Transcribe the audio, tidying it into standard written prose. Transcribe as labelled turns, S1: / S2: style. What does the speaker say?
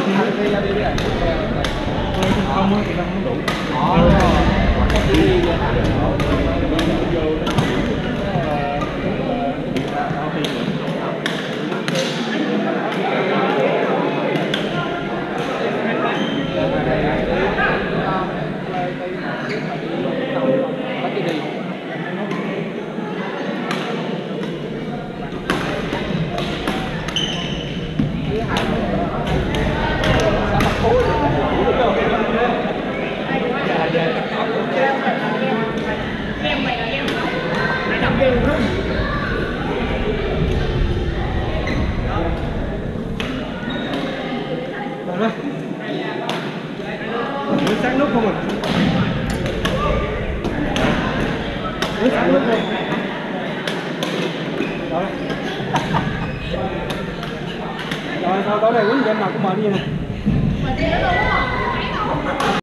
S1: Không á thì không đủ. Mới sáng nút không à? Mới sáng nút không? Rồi. Rồi sao tối nay quýnh cho em nào cũng mệt đi nè.